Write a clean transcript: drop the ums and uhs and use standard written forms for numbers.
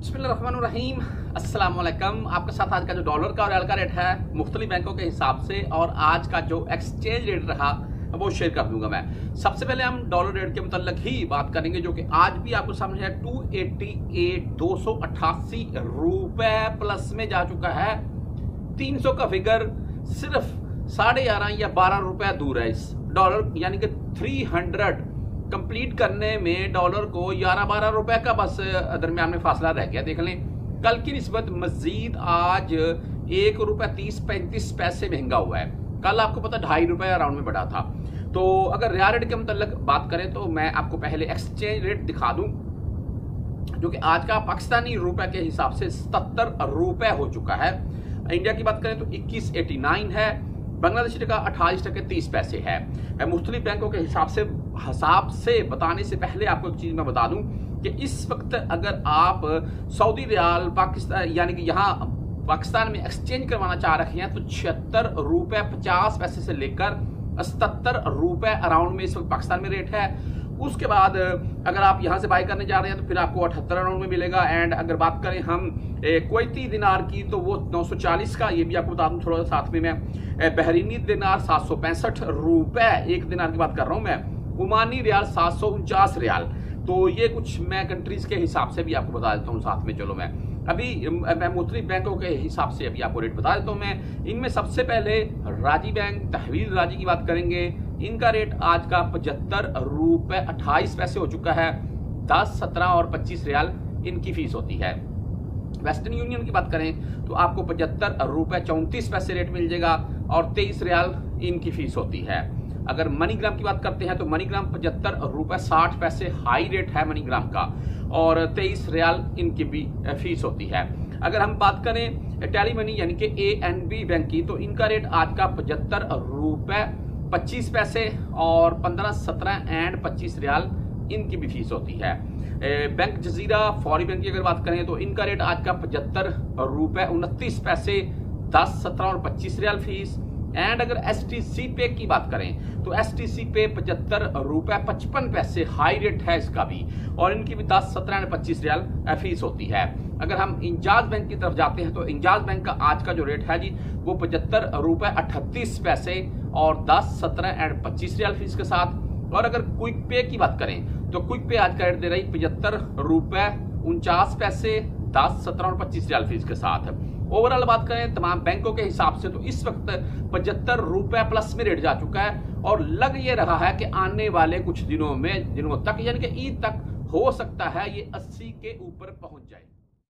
बिस्मिल्लाहिर्रहमानिर्रहीम, अस्सलाम वालेकुम। आपके साथ आज का जो डॉलर का और रियाल का रेट है मुख्तलिफ बैंकों के हिसाब से और आज का जो एक्सचेंज रेट रहा वो शेयर कर दूंगा मैं। सबसे पहले हम डॉलर रेट के मतलब ही बात करेंगे जो कि आज भी आपको सामने है 288 रुपए प्लस में जा चुका है। 300 का फिगर सिर्फ 11.5 या 12 रुपए दूर है इस डॉलर, यानी कि 300 कंप्लीट करने में डॉलर को 11-12 रुपए का बस दरमियान में फासला रह गया। देख लें कल की निस्बत मजीद आज 1 रुपए 30-35 पैसे महंगा हुआ है। कल आपको पता 2.5 रुपए अराउंड में बढ़ा था। तो अगर रियाल रेट के मतलब बात करें तो मैं आपको पहले एक्सचेंज रेट दिखा दूं जो कि आज का पाकिस्तानी रुपए के हिसाब से 77 रुपए हो चुका है। इंडिया की बात करें तो 21.89 है। बांग्लादेशी टका 28 टके 30 पैसे है। मुख्तलिफ बैंकों के हिसाब से बताने से पहले आपको एक चीज मैं बता दूं कि इस वक्त अगर आप सऊदी रियाल पाकिस्तान यानी कि यहाँ पाकिस्तान में एक्सचेंज करवाना चाह रहे हैं तो 76 रुपए 50 पैसे से लेकर 77 रुपए अराउंड में इस वक्त पाकिस्तान में रेट है। उसके बाद अगर आप यहाँ से बाय करने जा रहे हैं तो फिर आपको 78 अराउंड में मिलेगा। एंड अगर बात करें हम कुवैती दिनार की तो वो 940 का, ये भी आपको बता दूं थोड़ा साथ में मैं। बहरीनी दिनार 765 रुपए एक दिनार की बात कर रहा हूँ मैं। ओमानी रियाल 749 रियाल। तो ये कुछ मैं कंट्रीज के हिसाब से भी आपको बता देता हूँ साथ में। चलो मैं मुख्तलिफ बैंकों के हिसाब से अभी आपको रेट बता देता हूँ मैं। इनमें सबसे पहले राजी बैंक तहवील राजी की बात करेंगे। इनका रेट आज का 75 रुपए 28 पैसे हो चुका है। 10, 17 और 25 रियाल इनकी फीस होती है। वेस्टर्न यूनियन की बात करें तो आपको 75 रुपए 34 पैसे रेट मिल जाएगा और 23 रियाल इनकी फीस होती है। अगर मनीग्राम की बात करते हैं तो मनीग्राम 75 रुपए 60 पैसे हाई रेट है मनीग्राम का और 23 रियाल इनकी भी फीस होती है। अगर हम बात करें टेली मनी यानी कि ANB बैंक की तो इनका रेट आज का 75 रुपए 25 पैसे और 15, 17 एंड 25 रियाल इनकी भी फीस होती है। बैंक जजीरा फौरी बैंक की अगर बात करें तो इनका रेट आज का 75 रुपए 29 पैसे 10, 17 और 25 रियाल फीस। एंड अगर STC पे की बात करें तो STC पे 75 रुपए 55 पैसे हाई रेट है इसका भी और इनकी भी 10, 17 और 25 रियाल फीस होती है। अगर हम इंजाज बैंक की तरफ जाते हैं तो इंजाज बैंक का आज का जो रेट है जी वो 75 रुपए 38 पैसे और 10, 17 एंड 25 रियाल फीस के साथ। और अगर क्विक पे की बात करें तो क्विक पे आज का रेट दे रही 75 रुपए 49 पैसे 10, 17 और 25 रियाल फीस के साथ। ओवरऑल बात करें तमाम बैंकों के हिसाब से तो इस वक्त 75 रुपए प्लस में रेट जा चुका है और लग ये रहा है कि आने वाले कुछ दिनों तक यानी कि ईद तक हो सकता है ये 80 के ऊपर पहुंच जाए।